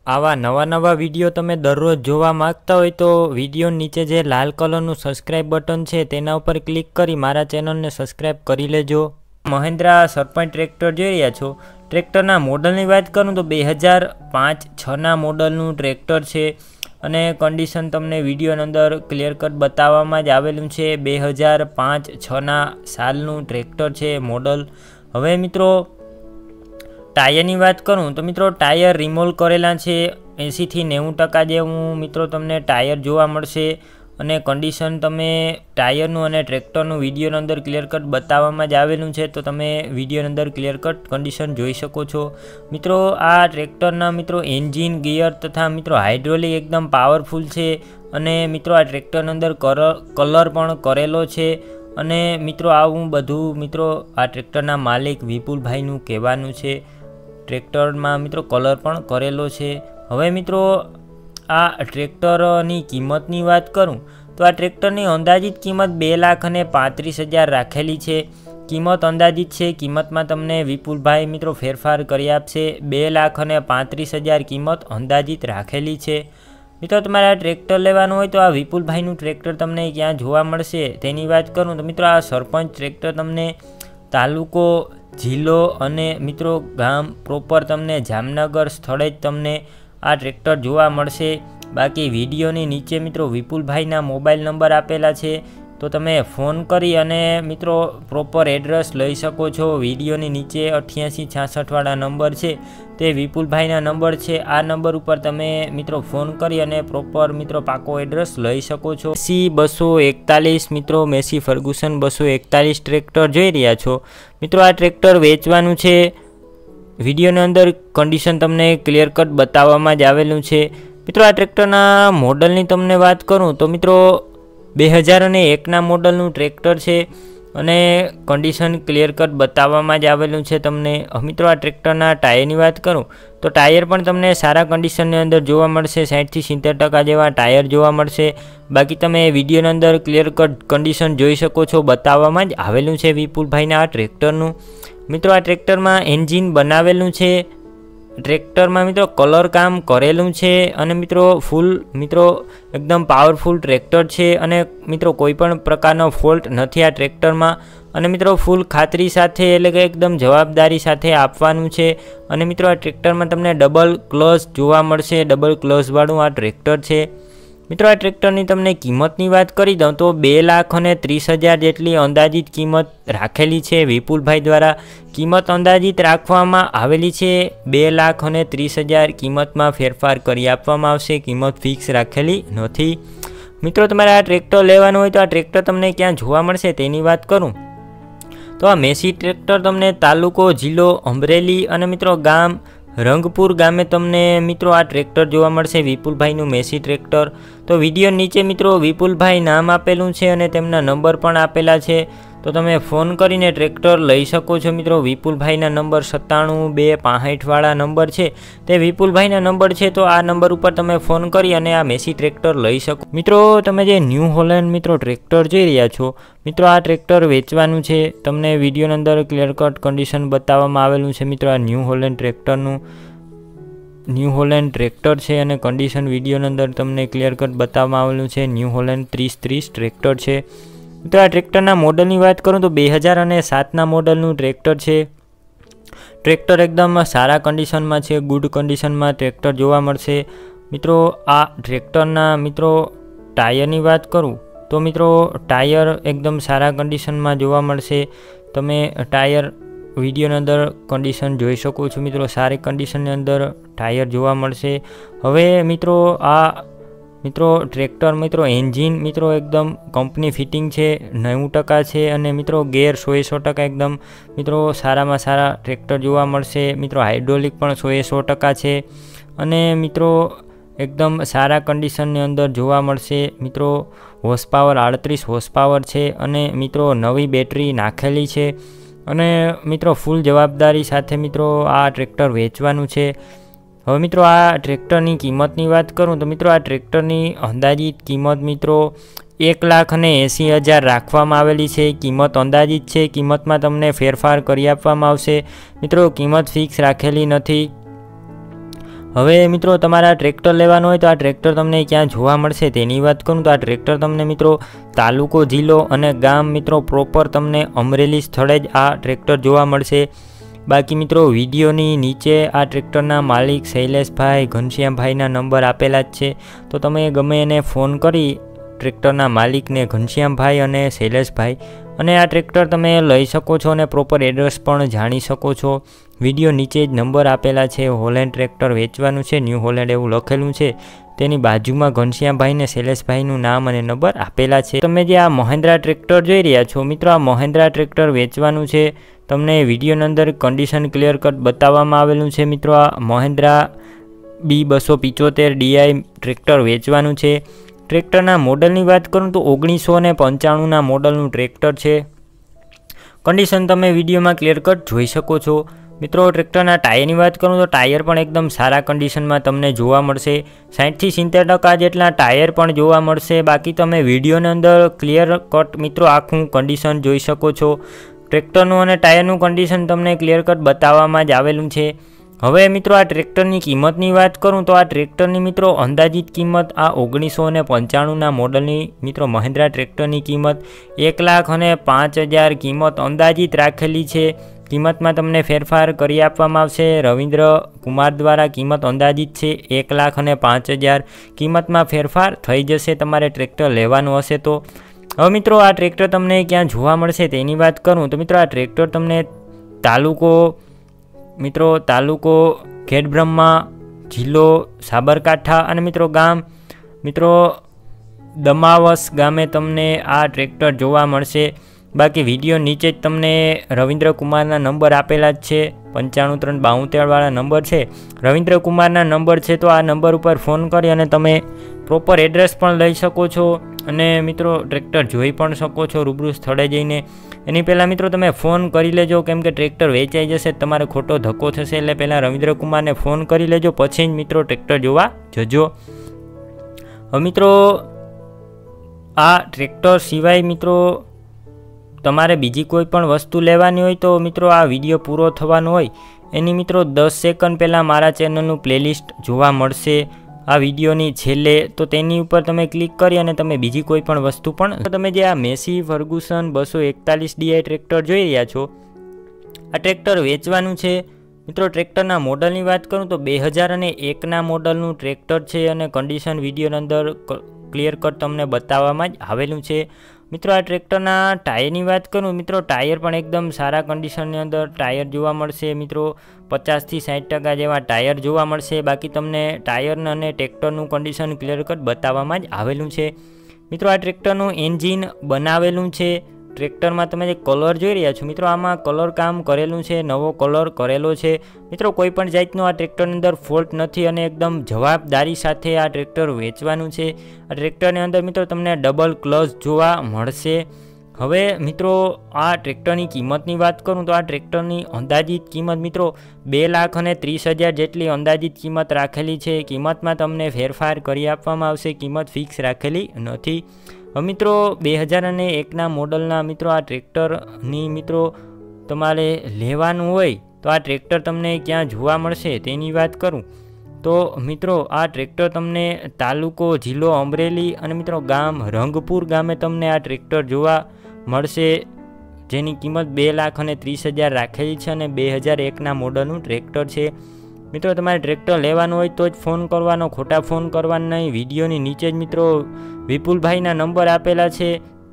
આવા નવા વિડીયો તમે દરરોજ જોવા માંગતા હોય તો વિડીયો નીચે જે લાલ કલરનું સબસ્ક્રાઇબ બટન છે તેના ઉપર ક્લિક કરી મારા ચેનલને સબસ્ક્રાઇબ કરી લેજો। મહિન્દ્રા સરપંચ ટ્રેક્ટર જોઈ રહ્યા છો। ટ્રેક્ટરના મોડલની વાત કરું તો 2005-6ના મોડલનું ટ્રેક્ટર છે અને કન્ડિશન તમને વિડીયોની અંદર ક્લિયર કટ બતાવવામાં જ આવેલું છે। 2005-6ના સાલનું ટ્રેક્ટર છે મોડલ। હવે મિત્રો टायरनी बात करूँ तो मित्रों टायर रिमोल करेला छे 80 થી 90% जेवुं मित्रों तमने टायर जोवा मळशे अने कंडीशन तमे टायरनुं अने ट्रेक्टरनुं विडियोनी अंदर क्लियर कट बताववामां ज आवेलुं छे तो तमे विडियोनी अंदर क्लियर कट कंडीशन जोई शको छो। मित्रों आ ट्रेक्टरना मित्रों एंजीन गियर तथा मित्रों हाइड्रोलिक एकदम पावरफुल छे अने मित्रों आ ट्रेक्टरनी अंदर कलर पण करेलो छे अने मित्रों आवुं बधुं मित्रों आ ट्रेक्टरना मालिक विपुलभाईनुं कहेवानुं छे। ट्रेक्टर में मित्रों कलर पण करेलो छे। हवे मित्रों आ ट्रेक्टरनी किंमतनी बात करूँ तो आ ट्रेक्टरनी अंदाजित किंमत 2,35,000 राखेली छे। किंमत अंदाजित छे, किंमत में तमने विपुलभाई मित्रों फेरफार करी आपशे। 2,35,000 किंमत अंदाजित राखेली छे। मित्रों तमारे ट्रेक्टर लेवानुं होय तो आ विपुलभाईनुं ट्रेक्टर तमने क्यां जोवा मळशे तेनी बात करूँ तो मित्रों आ सरपंच ट्रेक्टर तमने तालुको जिल्लो अने मित्रों गाम प्रोपर तमने जामनगर स्थळे तमने आ ट्रेक्टर जोवा मळशे। बाकी विडियोनी नीचे मित्रों विपुलभाईना मोबाइल नंबर आपेला छे तो तमे फोन करी अने मित्रों प्रोपर एड्रेस लई शको छो। विडियोनी नीचे 8866 वाळा नंबर छे ते विपुलभाईना नंबर छे। आ नंबर पर तमे मित्रों फोन करी अने प्रोपर मित्रों पाको एड्रेस लई शको छो। मेसी 241 मित्रों मेसी फर्गुसन 241 ट्रेक्टर जोई रह्या छो। मित्रों आ ट्रेक्टर वेचवानुं छे। विडियोनी अंदर कंडीशन तमने क्लियर कट बताववामां ज आवेलुं छे। मित्रों आ ट्रेक्टरना मॉडलनी तमने वात करूँ तो मित्रों 2001 मॉडलનું ट्रेक्टर है અને कंडीशन क्लियर कट बताववामां ज आवेलुं छे तमने। मित्रों आ ट्रेक्टरना टायरनी बात करूँ तो टायर पण तमने सारा कंडीशननी अंदर जोवा मळशे। 60 થી 70% जेवा टायर जोवा मळशे। बाकी तमे विडियोनी अंदर क्लियर कट कंडीशन जोई शको छो, बताववामां ज आवेलुं छे विपुलभाईना आ ट्रेक्टरनुं। मित्रों आ ट्रेक्टर में एंजीन बनावेलुं छे। ट्रेक्टर में मित्रों कलर काम करेलू है और मित्रों फूल मित्रों एकदम पावरफुल ट्रेक्टर है और मित्रों कोईपण प्रकारनो फॉल्ट नहीं आ ट्रेक्टर में और मित्रों फूल खातरी साथे एटले के एकदम जवाबदारी साथे आपवानुं छे। और मित्रों आ ट्रेक्टर में तमने डबल क्लच जोवा मळशे। डबल क्लच वाळुं आ ट्रेक्टर है। मित्रों आ ट्रेक्टरनी तमने किंमतनी बात करी दऊं तो 2,30,000 जेटली अंदाजित किंमत राखेली छे। विपुलभाई द्वारा किंमत अंदाजित राखवामां आवेली छे। 2,30,000 किंमत में फेरफार करी आपवामां आवशे। किंमत फिक्स राखेली नथी। मित्रों तमारे आ ट्रेक्टर लेवानुं होय तो आ ट्रेक्टर तमने क्यां जोवा मळशे तेनी बात करूँ तो आ मेसी ट्रेक्टर तमने तालुको जिल्लो अमरेली और मित्रों गाम रंगपुर गामे तमने मित्रों आ ट्रेक्टर जोवा मळशे। विपुलभाईनुं मेसी ट्रेक्टर। तो विडियो नीचे मित्रों विपुलभाई नाम आपेलुं छे अने तेमना नंबर पण आपेला छे तो तमे फोन करीने ट्रेक्टर लई शको छो। मित्रों विपुलभाईना नंबर 97-265 वाळा नंबर छे ते विपुलभाईना नंबर छे तो आ नंबर पर तमे फोन करी अने आ मेसी ट्रेक्टर लई शको। मित्रों तमे जे न्यू होलेन्ड मित्रों ट्रेक्टर जोई रह्या छो मित्रों आ ट्रेक्टर वेचवानुं छे। तमने विडियोनी अंदर क्लियर कट कंडीशन बताववामां आवेलुं छे। मित्रों आ न्यू होलेन्ड ट्रेक्टरनुं न्यू होलेन्ड ट्रेक्टर है और कंडीशन विडियोनी अंदर तमने क्लियर कट बताववामां आवेलुं छे। न्यू होलेन्ड 3030 ट्रेक्टर है। मित्रों आ ट्रेक्टरना मॉडलनी बात करूँ तो 2007 मॉडलનું ट्रेक्टर है। ट्रेक्टर एकदम सारा कंडीशन में है, गुड कंडीशन में ट्रेक्टर जोवा मळशे। मित्रों आ ट्रेक्टरना मित्रों टायरनी बात करूँ तो मित्रों टायर एकदम सारा कंडीशन में जोवा मळशे। तमे टायर विडियोनी अंदर कंडीशन जोई शको छो। मित्रों सारी कंडीशननी अंदर टायर जोवा मळशे। हवे मित्रों आ मित्रों ट्रेक्टर मित्रों एंजीन मित्रों एकदम कंपनी फिटिंग है 90% है और मित्रों गेर 100% एकदम मित्रों सारा में सारा ट्रेक्टर जोवा मळशे। मित्रों हाइड्रोलिक पण 100% है और मित्रों एकदम सारा कंडीशननी अंदर जोवा मळशे। मित्रों हॉर्स पावर 38 हॉर्स पावर है और मित्रों नवी बेटरी नाखेली है और मित्रों फूल जवाबदारी साथे मित्रों आ ट्रेक्टर वेचवानुं छे। हवे मित्रों आ ट्रेक्टरनी किंमतनी बात करूँ तो मित्रों आ ट्रेक्टरनी अंदाजित किंमत मित्रों 1,80,000 राखवामां आवेली छे। किंमत अंदाजित है। किंमत में तमने फेरफार करी आपवामां आवशे। मित्रों किंमत फिक्स राखेली नथी। હવે મિત્રો તમારા ટ્રેક્ટર લેવાનું હોય તો આ ટ્રેક્ટર તમને ક્યાં જોવા મળશે તેની વાત કરું તો આ ટ્રેક્ટર તમને મિત્રો તાલુકો, જિલ્લો અને ગામ મિત્રો પ્રોપર તમને અમરેલી સ્થળે જ આ ટ્રેક્ટર જોવા મળશે. બાકી મિત્રો વિડીયોની નીચે આ ટ્રેક્ટરના માલિક શૈલેષભાઈ, ઘનશ્યામભાઈના નંબર આપેલા જ છે, તો તમે ગમે એને ફોન કરી ટ્રેક્ટરના માલિકને ઘનશ્યામભાઈ અને શૈલેષભાઈ અને આ ટ્રેક્ટર તમે લઈ શકો છો અને પ્રોપર એડ્રેસ પણ જાણી શકો છો. વિડીયો નીચે જ નંબર આપેલા છે. હોલેન્ડ ટ્રેક્ટર વેચવાનું છે, ન્યૂ હોલેન્ડ એવું લખેલું છે. તેની બાજુમાં ઘનશ્યામભાઈ ને શૈલેષભાઈનું નામ અને નંબર આપેલા છે. તમે જે આ મહિન્દ્રા ટ્રેક્ટર જોઈ રહ્યા છો મિત્રો, આ મહિન્દ્રા ટ્રેક્ટર વેચવાનું છે. તમને વિડીયોની અંદર કન્ડિશન ક્લિયર કટ બતાવવામાં આવેલું છે. મિત્રો આ મહિન્દ્રા B275 DI ટ્રેક્ટર વેચવાનું છે. ટ્રેક્ટરના મોડલની વાત કરું તો 1995ના મોડલનું ટ્રેક્ટર છે. કન્ડિશન તમે વિડીયોમાં ક્લિયર કટ જોઈ શકો છો. મિત્રો ટ્રેક્ટરના ટાયરની વાત કરું તો ટાયર પણ એકદમ સારા કન્ડિશનમાં તમને જોવા મળશે. 60થી 70% જેટલા ટાયર પણ જોવા મળશે. બાકી તમે વિડીયોની અંદર ક્લિયર કટ મિત્રો આખું કન્ડિશન જોઈ શકો છો. ટ્રેક્ટરનું અને ટાયરનું કન્ડિશન તમને ક્લિયર કટ બતાવવામાં જ આવેલું છે. હવે મિત્રો આ ટ્રેક્ટરની કિંમતની વાત કરું તો આ ટ્રેક્ટરની મિત્રો અંદાજિત કિંમત આ 1995ના મોડલની મિત્રો મહિન્દ્રા ટ્રેક્ટરની કિંમત 1,05,000 કિંમત અંદાજિત રાખેલી છે. કિંમતમાં તમને ફેરફાર કરી આપવામાં આવશે. રવિન્દ્ર કુમાર દ્વારા કિંમત અંદાજિત છે 1,05,000. કિંમતમાં ફેરફાર થઈ જશે તમારે ટ્રેક્ટર લેવાનું હશે તો. હવે મિત્રો આ ટ્રેક્ટર તમને ક્યાં જોવા મળશે તેની વાત કરું તો મિત્રો આ ટ્રેક્ટર તમને તાલુકો ખેડબ્રહ્મા, જિલ્લો સાબરકાંઠા અને મિત્રો ગામ મિત્રો દમાવસ ગામે તમને આ ટ્રેક્ટર જોવા મળશે. બાકી વિડીયો નીચે જ તમને રવિન્દ્ર કુમારના નંબર આપેલા જ છે. 95,372 નંબર છે, રવિન્દ્ર કુમારના નંબર છે. તો આ નંબર ઉપર ફોન કરી અને તમે પ્રોપર એડ્રેસ પણ લઈ શકો છો અને મિત્રો ટ્રેક્ટર જોઈ પણ શકો છો રૂબરૂ સ્થળે જઈને. એની પહેલાં મિત્રો તમે ફોન કરી લેજો, કેમ કે ટ્રેક્ટર વેચાઈ જશે તમારે ખોટો ધક્કો થશે. એટલે પહેલાં રવિન્દ્ર કુમારને ફોન કરી લેજો, પછી જ મિત્રો ટ્રેક્ટર જોવા જજો. હવે મિત્રો આ ટ્રેક્ટર સિવાય મિત્રો તમારે બીજી કોઈ પણ વસ્તુ લેવાની હોય તો મિત્રો આ વિડીયો પૂરો થવાનો હોય એની મિત્રો 10 સેકન્ડ પહેલાં મારા ચેનલનું પ્લેલિસ્ટ જોવા મળશે આ વિડીયોની છેલ્લે. તો તેની ઉપર તમે ક્લિક કરી અને તમે બીજી કોઈ પણ વસ્તુ પણ તમે જે આ મેસી ફર્ગુસન 241 DI ટ્રેક્ટર જોઈ રહ્યા છો, આ ટ્રેક્ટર વેચવાનું છે. મિત્રો ટ્રેક્ટરના મોડલની વાત કરું તો 2001ના મોડલનું ટ્રેક્ટર છે અને કન્ડિશન વિડીયોની અંદર ક્લિયર કટ તમને બતાવવામાં જ આવેલું છે. મિત્રો આ ટ્રેક્ટરના ટાયરની વાત કરું મિત્રો ટાયર પણ એકદમ સારા કન્ડિશનની અંદર ટાયર જોવા મળશે. મિત્રો 50થી 60% જેવા ટાયર જોવા મળશે. બાકી તમને ટાયરના અને ટ્રેક્ટરનું કન્ડિશન ક્લિયર કટ બતાવવામાં જ આવેલું છે. મિત્રો આ ટ્રેક્ટરનું એન્જિન બનાવેલું છે. ટ્રેક્ટરમાં તમે જે કલર જોઈ રહ્યા છો મિત્રો આમાં કલર કામ કરેલું છે, નવો કલર કરેલો છે. મિત્રો કોઈ પણ જાતનો આ ટ્રેક્ટરની અંદર ફોલ્ટ નથી અને એકદમ જવાબદારી સાથે આ ટ્રેક્ટર વેચવાનું છે. આ ટ્રેક્ટરની અંદર મિત્રો તમને ડબલ ક્લચ જોવા મળશે. હવે મિત્રો આ ટ્રેક્ટરની કિંમતની વાત કરું તો આ ટ્રેક્ટરની અંદાજિત કિંમત મિત્રો 2,30,000 જેટલી અંદાજિત કિંમત રાખેલી છે. કિંમતમાં તમને ફેરફાર કરી આપવામાં આવશે, કિંમત ફિક્સ રાખેલી નથી. હવે મિત્રો 2001ના મોડલના મિત્રો આ ટ્રેક્ટરની મિત્રો તમારે લેવાનું હોય તો આ ટ્રેક્ટર તમને ક્યાં જોવા મળશે તેની વાત કરું તો મિત્રો આ ટ્રેક્ટર તમને તાલુકો, જિલ્લો અમરેલી અને મિત્રો ગામ રંગપુર ગામે તમને આ ટ્રેક્ટર જોવા મળશે, જેની કિંમત 2,30,000 રાખેલી છે અને 2001ના મોડલનું ટ્રેક્ટર છે. મિત્રો તમારે ટ્રેક્ટર લેવાનું હોય તો જ ફોન કરવાનો, ખોટા ફોન કરવાના નહીં. વિડીયોની નીચે જ મિત્રો વિપુલભાઈના નંબર આપેલા છે,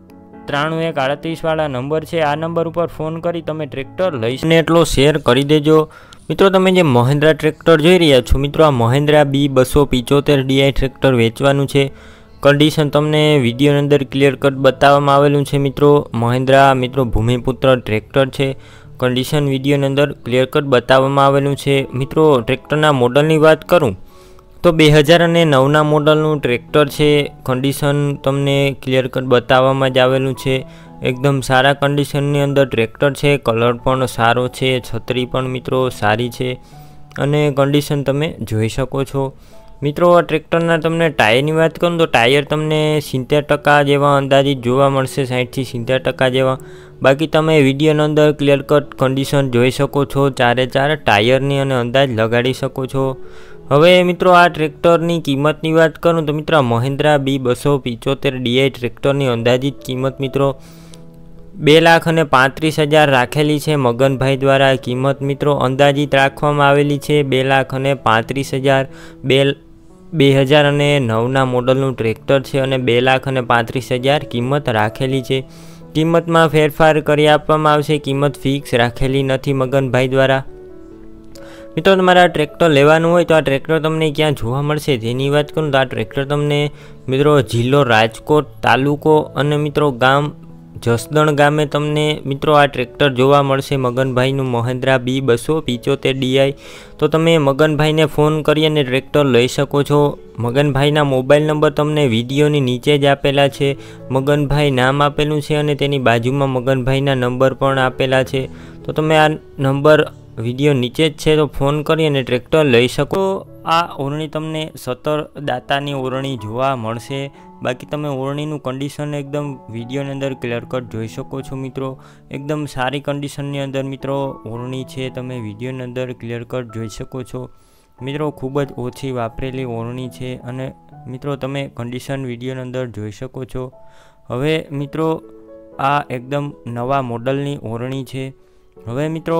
9338 નંબર છે. આ નંબર ઉપર ફોન કરી તમે ટ્રેક્ટર લઈને એટલો શેર કરી દેજો. મિત્રો તમે જે મહિન્દ્રા ટ્રેક્ટર જોઈ રહ્યા છો મિત્રો આ મહિન્દ્રા B275 DI ટ્રેક્ટર વેચવાનું છે. કન્ડિશન તમને વિડીયોની અંદર ક્લિયર કટ બતાવવામાં આવેલું છે. મિત્રો મહિન્દ્રા મિત્રો ભૂમિપુત્ર ટ્રેક્ટર છે. કન્ડિશન વિડીયોની અંદર ક્લિયર કટ બતાવવામાં આવેલું છે. મિત્રો ટ્રેક્ટરના મોડલની વાત કરું તો 2009ના મોડલનું ટ્રેક્ટર છે. કન્ડિશન તમને ક્લિયર કટ બતાવવામાં જ આવેલું છે. એકદમ સારા કન્ડિશનની અંદર ટ્રેક્ટર છે. કલર પણ સારો છે, છત્રી પણ મિત્રો સારી છે અને કન્ડિશન તમે જોઈ શકો છો. મિત્રો આ ટ્રેક્ટરના તમને ટાયરની વાત કરું તો ટાયર તમને 70% જેવા અંદાજિત જોવા મળશે, 60થી 70% જેવા. બાકી તમે વિડીયોની અંદર ક્લિયર કટ કન્ડિશન જોઈ શકો છો, 4 ટાયરની અને અંદાજ લગાડી શકો છો. હવે મિત્રો આ ટ્રેક્ટરની કિંમતની વાત કરું તો મિત્રો મહિન્દ્રા B275 DI ટ્રેક્ટરની અંદાજિત કિંમત મિત્રો 2,35,000 રાખેલી છે મગનભાઈ દ્વારા। કિંમત મિત્રો અંદાજિત રાખવામાં આવેલી છે 2,35,000। 2009ના મોડલનું ટ્રેક્ટર છે અને 2,35,000 કિંમત રાખેલી છે। કિંમતમાં ફેરફાર કરી આપવામાં આવશે, કિંમત ફિક્સ રાખેલી નથી મગનભાઈ દ્વારા। મિત્રો તમારે આ ટ્રેક્ટર લેવાનું હોય તો આ ટ્રેક્ટર તમને ક્યાં જોવા મળશે તેની વાત કરું તો આ ટ્રેક્ટર તમને મિત્રો જિલ્લો રાજકોટ, તાલુકો અને મિત્રો ગામ જસદણ ગામે તમને મિત્રો આ ટ્રેક્ટર જોવા મળશે મગનભાઈનું મહિન્દ્રા B275 DI। તો તમે મગનભાઈને ફોન કરી અને ટ્રેક્ટર લઈ શકો છો। મગનભાઈના મોબાઈલ નંબર તમને વિડીયોની નીચે જ આપેલા છે, મગનભાઈ નામ આપેલું છે અને તેની બાજુમાં મગનભાઈના નંબર પણ આપેલા છે। તો તમે આ નંબર વિડીયો નીચે જ છે તો ફોન કરી અને ટ્રેક્ટર લઈ શકો। આ ઓરણી તમને 17 દાતાની ઓરણી જોવા મળશે। બાકી તમે ઓરણીનું કન્ડિશન એકદમ વિડીયોની અંદર ક્લિયર કટ જોઈ શકો છો મિત્રો, એકદમ સારી કન્ડિશનની અંદર મિત્રો ઓરણી છે, તમે વિડીયોની અંદર ક્લિયર કટ જોઈ શકો છો મિત્રો। ખૂબ જ ઓછી વાપરેલી ઓરણી છે અને મિત્રો તમે કન્ડિશન વિડીયોની અંદર જોઈ શકો છો। હવે મિત્રો આ એકદમ નવા મોડલની ઓરણી છે। હવે મિત્રો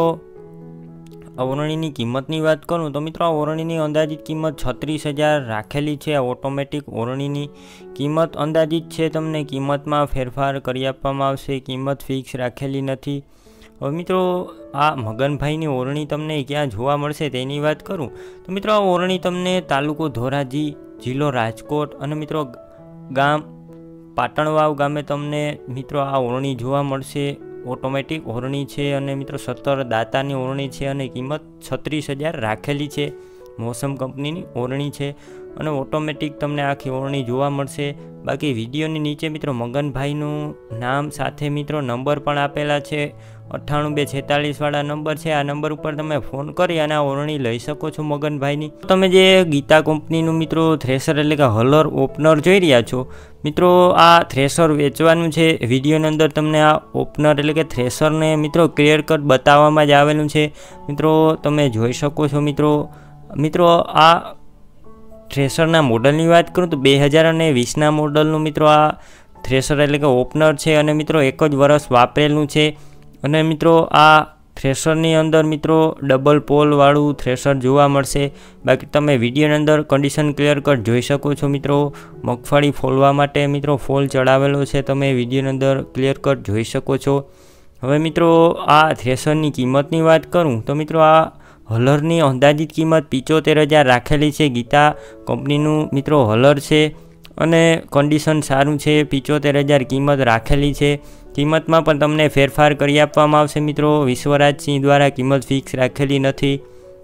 ઓરણીની કિંમતની વાત કરું તો મિત્રો આ ઓરણીની અંદાજિત કિંમત 36,000 રાખેલી છે। આ ઓટોમેટિક ઓરણીની કિંમત અંદાજિત છે, તમને કિંમતમાં ફેરફાર કરી આપવામાં આવશે, કિંમત ફિક્સ રાખેલી નથી। હવે મિત્રો આ મગનભાઈની ઓરણી તમને ક્યાં જોવા મળશે તેની વાત કરું તો મિત્રો આ ઓરણી તમને તાલુકો ધોરાજી, જિલ્લો રાજકોટ અને મિત્રો ગામ પાટણવાવ ગામે તમને મિત્રો આ ઓરણી જોવા મળશે। ઓટોમેટિક ઓરણી છે અને મિત્રો 17 દાતાની ઓરણી છે અને કિંમત 36,000 રાખેલી છે। મોસમ કંપનીની ઓરણી છે અને ઓટોમેટિક તમને આખી ઓરણી જોવા મળશે। બાકી વિડીયોની નીચે મિત્રો મગનભાઈનું નામ સાથે મિત્રો નંબર પણ આપેલા છે, 98 246 વાળા નંબર છે। આ નંબર ઉપર તમે ફોન કરી અને આ ઓરણી લઈ શકો છો મગનભાઈની। તમે જે ગીતા કંપનીનું મિત્રો થ્રેશર એટલે કે હલર ઓપનર જોઈ રહ્યા છો મિત્રો, આ થ્રેશર વેચવાનું છે। વિડીયોની અંદર તમને આ ઓપનર એટલે કે થ્રેશરને મિત્રો ક્લિયર કટ બતાવવામાં જ આવેલું છે મિત્રો, તમે જોઈ શકો છો મિત્રો આ થ્રેશરના મોડલની વાત કરું તો 2020ના મોડલનું મિત્રો આ થ્રેશર એટલે કે ઓપનર છે અને મિત્રો 1 જ વર્ષ વાપરેલું છે। અને મિત્રો આ થ્રેશરની અંદર મિત્રો ડબલ પોલવાળું થ્રેશર જોવા મળશે। બાકી તમે વિડીયોની અંદર કન્ડિશન ક્લિયર કટ જોઈ શકો છો મિત્રો, મગફળી ફોલવા માટે મિત્રો ફોલ ચડાવેલો છે, તમે વિડીયોની અંદર ક્લિયર કટ જોઈ શકો છો। હવે મિત્રો આ થ્રેશરની કિંમતની વાત કરું તો મિત્રો આ હલરની અંદાજિત કિંમત 75,000 રાખેલી છે। ગીતા કંપનીનું મિત્રો હલર છે અને કન્ડિશન સારું છે, 75,000 કિંમત રાખેલી છે। કિંમતમાં પણ તમને ફેરફાર કરી આપવામાં આવશે મિત્રો, વિશ્વરાજસિંહ દ્વારા કિંમત ફિક્સ રાખેલી નથી।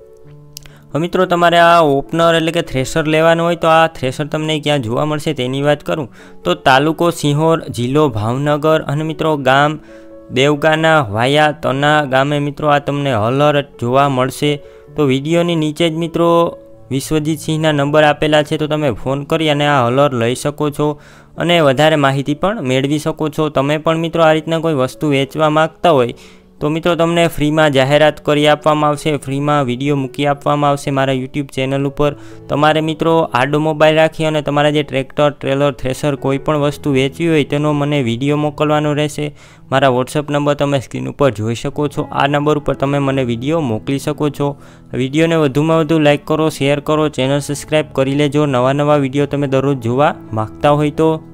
હવે મિત્રો તમારે આ ઓપનર એટલે કે થ્રેશર લેવાનું હોય તો આ થ્રેશર તમને ક્યાં જોવા મળશે તેની વાત કરું તો તાલુકો સિંહોર, જિલ્લો ભાવનગર અને મિત્રો ગામ દેવગાના વાયા તના ગામે મિત્રો આ તમને હલર જોવા મળશે। તો વિડીયોની નીચે જ મિત્રો વિશ્વજીતસિંહના નંબર આપેલા છે, તો તમે ફોન કરી અને આ હલર લઈ શકો છો અને વધારે માહિતી પણ મેળવી શકો છો। તમે પણ મિત્રો આ રીતના કોઈ વસ્તુ વેચવા માગતા હોય તો મિત્રો તમને ફ્રીમાં જાહેરાત કરી આપવામાં આવશે, ફ્રીમાં વિડીયો મૂકી આપવામાં આવશે મારા યુટ્યુબ ચેનલ ઉપર। તમારે મિત્રો આડો મોબાઈલ રાખી અને તમારા જે ટ્રેક્ટર, ટ્રેલર, થ્રેશર કોઈ પણ વસ્તુ વેચવી હોય તેનો મને વિડીયો મોકલવાનો રહેશે। મારા વોટ્સઅપ નંબર તમે સ્ક્રીન ઉપર જોઈ શકો છો, આ નંબર ઉપર તમે મને વિડીયો મોકલી શકો છો। વિડીયોને વધુમાં વધુ લાઇક કરો, શેર કરો, ચેનલ સબસ્ક્રાઈબ કરી લેજો। નવા વિડીયો તમે દરરોજ જોવા માગતા હોય તો।